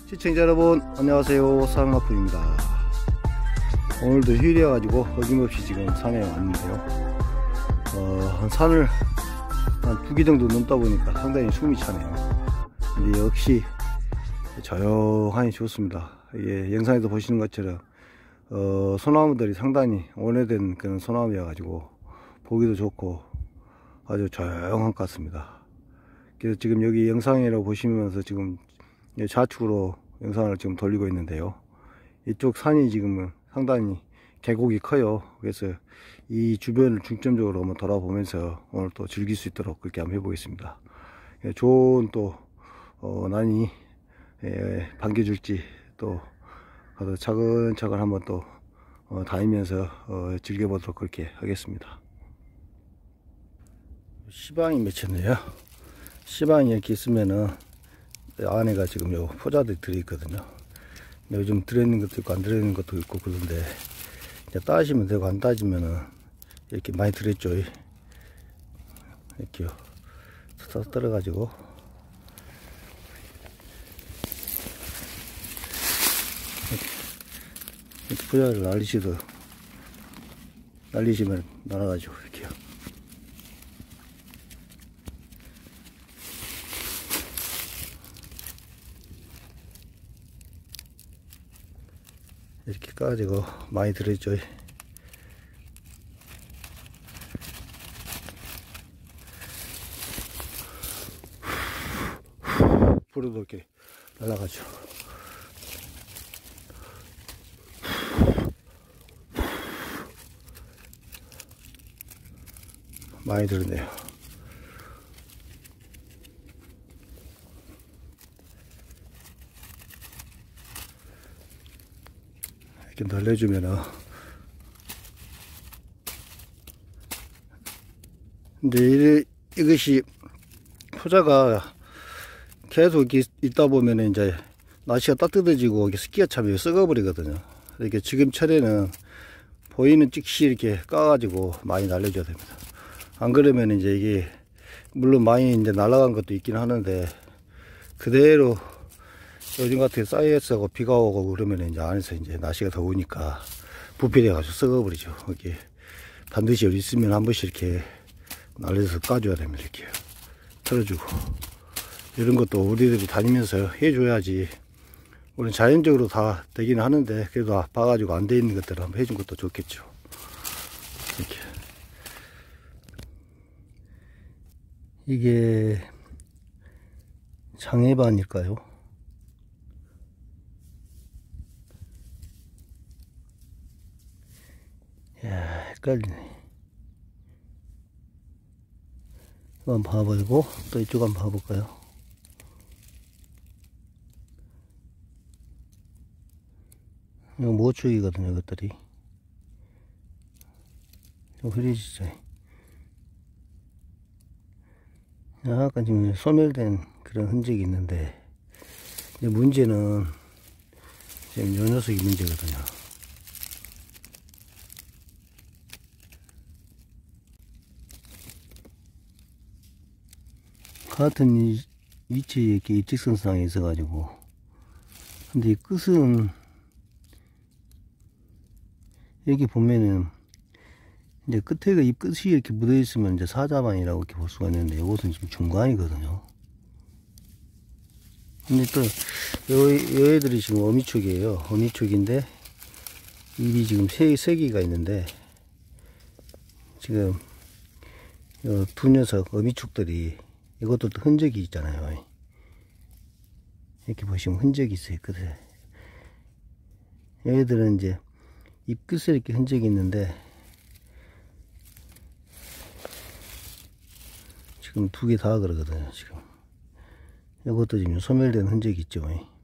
시청자 여러분 안녕하세요, 사랑아프입니다. 오늘도 휴일이어 가지고 어김없이 지금 산에 왔는데요. 한 산을 한 2기 정도 넘다 보니까 상당히 숨이 차네요. 근데 역시 조용하니 좋습니다. 이게 영상에서 보시는 것처럼 소나무들이 상당히 오래된 그런 소나무여 가지고 보기도 좋고 아주 조용한 것 같습니다. 그래서 지금 여기 영상이라고 보시면서 지금 좌측으로 영상을 지금 돌리고 있는데요. 이쪽 산이 지금 상당히 계곡이 커요. 그래서 이 주변을 중점적으로 한번 돌아보면서 오늘 또 즐길 수 있도록 그렇게 한번 해보겠습니다. 좋은 또 난이 반겨줄지 또 가서 차근차근 한번 또 다니면서 즐겨보도록 그렇게 하겠습니다. 시방이 맺혔네요. 시방이 이렇게 있으면은 안에가 지금 요 포자들이 들어있거든요. 요즘 들어있는 것도 있고 안 들어있는 것도 있고 그런데 이제 따시면 되고 안 따지면은 이렇게 많이 들어있죠. 이렇게요. 싹 떨어가지고 이렇게 포자를 날리시면 날아가죠. 이렇게요. 이렇게 까지고 많이 들어있죠. 불어도 이렇게 날아가죠. 많이 들었네요. 이렇게 날려주면은 근데 이것이 포자가 계속 있다 보면은 이제 날씨가 따뜻해지고 습기가 차면 썩어버리거든요. 이렇게 지금 철에는 보이는 즉시 이렇게 까가지고 많이 날려줘야 됩니다. 안 그러면 이제 이게 물론 많이 이제 날아간 것도 있긴 하는데 그대로 요즘 같은 쌓여서 비가 오고 그러면 이제 안에서 이제 날씨가 더우니까 부패돼 가지고 썩어버리죠. 이렇게 반드시 여기 있으면 한 번씩 이렇게 날려서 까줘야 됩니다. 이렇게 털어주고 이런 것도 우리들이 다니면서 해줘야지. 우리는 자연적으로 다 되기는 하는데 그래도 봐가지고 안 돼 있는 것들을 한번 해준 것도 좋겠죠. 이렇게 이게 장애반일까요? 야, 헷갈리네. 이거 한번 봐보고 또 이쪽 한번 봐볼까요? 이거 모축이거든요, 이것들이. 좀 흐려지죠. 약간 지금 소멸된 그런 흔적이 있는데, 이제 문제는 지금 요 녀석이 문제거든요. 같은 위치에 이렇게 입직선상에 있어가지고, 근데 이 끝은 여기 보면은 이제 끝에가 이 끝이 이렇게 묻어 있으면 이제 사자반이라고 이렇게 볼 수가 있는데 이것은 지금 중간이거든요. 근데 또 요 애들이 지금 어미축이에요. 어미축인데 입이 지금 세 개가 있는데 지금 요 두 녀석 어미축들이 이것도 흔적이 있잖아요. 이렇게 보시면 흔적이 있어요. 끝에 얘들은 이제 입 끝에 이렇게 흔적이 있는데 지금 2개 다 그러거든요. 지금 이것도 지금 소멸된 흔적이 있죠.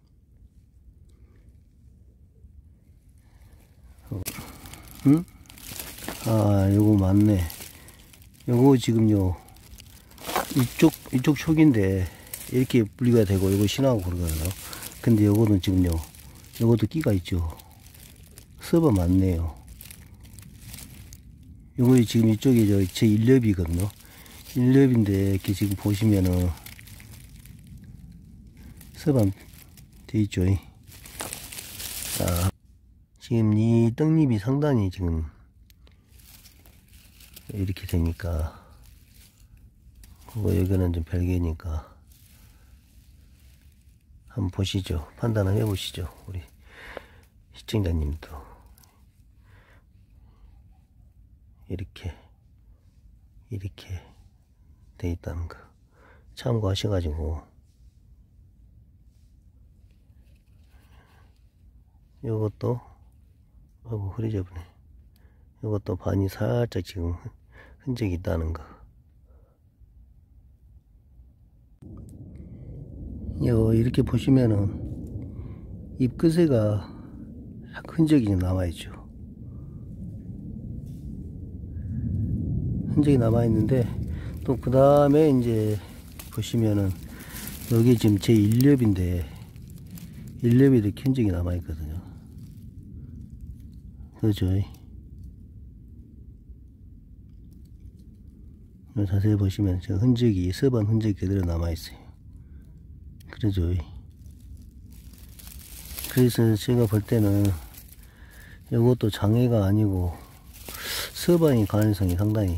응? 아, 요거 맞네. 요거 지금요 이쪽 촉인데 이렇게 분리가 되고 요거 신하고 그러거든요. 근데 요거는 지금요 요것도 끼가 있죠. 서버 맞네요. 요거 지금 이쪽이 제 1렙이거든요. 1렙인데 이렇게 지금 보시면은 서반 돼 있죠. 자, 지금 이 떡잎이 상당히 지금 이렇게 되니까, 그거 여기는 좀 별개니까 한번 보시죠. 판단을 해 보시죠. 우리 시청자님도 이렇게 돼 있다는 거 참고하셔가지고, 요것도 흐려져버네. 요것도 반이 살짝 지금 흔적이 있다는 거. 이렇게 보시면은 잎 끝에가 흔적이 좀 남아있죠. 흔적이 남아있는데, 또 그 다음에 이제 보시면은 여기 지금 제 1렵인데 1렵이 이렇게 흔적이 남아있거든요. 그죠? 자세히 보시면 저 흔적이, 서반 흔적이 그대로 남아있어요. 그러죠? 그래서 제가 볼 때는 이것도 장애가 아니고 서반이 가능성이 상당히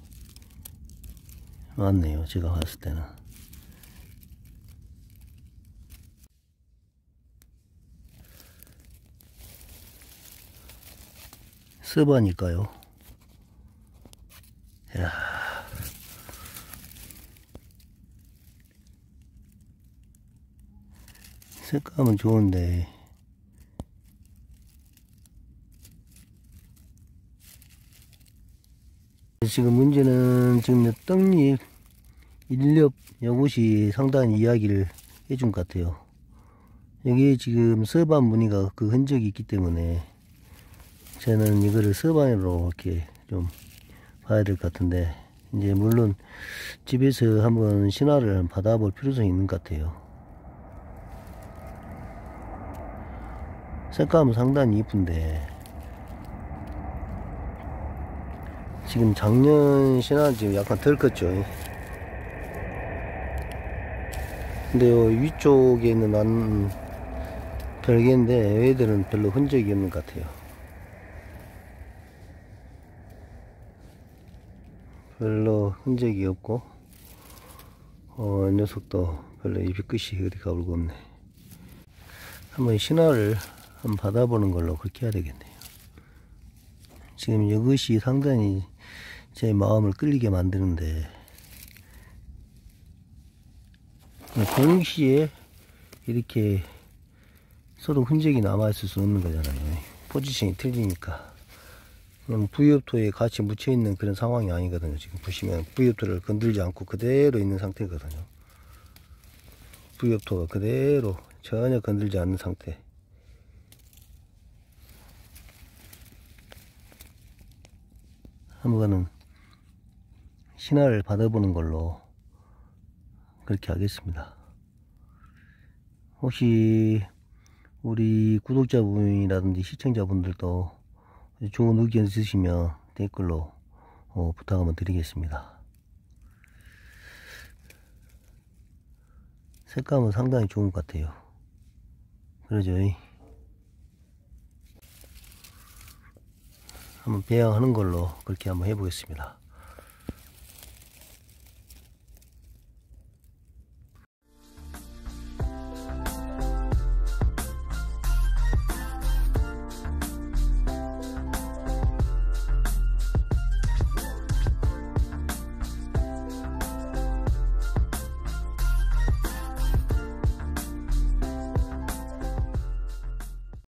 많네요. 제가 봤을 때는. 서반일까요? 이야. 색감은 좋은데 지금 문제는 지금 떡잎 1렵 요것이 상당히 이야기를 해준 것 같아요. 여기 지금 서반 무늬가 그 흔적이 있기 때문에 저는 이거를 서반으로 이렇게 좀 봐야 될 것 같은데, 이제 물론 집에서 한번 신화를 받아볼 필요성이 있는 것 같아요. 색감은 상당히 이쁜데 지금 작년 신화는 지금 약간 덜 컸죠. 근데 요 위쪽에 있는 별개인데 얘들은 별로 흔적이 없는 것 같아요. 별로 흔적이 없고, 이 녀석도 별로 잎이 끝이 어디 가불고 없네. 한번 신화를 한번 받아보는 걸로 그렇게 해야 되겠네요. 지금 이것이 상당히 제 마음을 끌리게 만드는데, 동시에 이렇게 서로 흔적이 남아있을 수 없는 거잖아요. 포지션이 틀리니까. 부엽토에 같이 묻혀있는 그런 상황이 아니거든요. 지금 보시면 부엽토를 건들지 않고 그대로 있는 상태거든요. 부엽토가 그대로 전혀 건들지 않는 상태. 한번은 신화를 받아보는 걸로 그렇게 하겠습니다. 혹시 우리 구독자분이라든지 시청자분들도 좋은 의견 있으시면 댓글로 부탁 한번 드리겠습니다. 색감은 상당히 좋은 것 같아요. 그러죠? 한번 배양하는 걸로 그렇게 한번 해보겠습니다.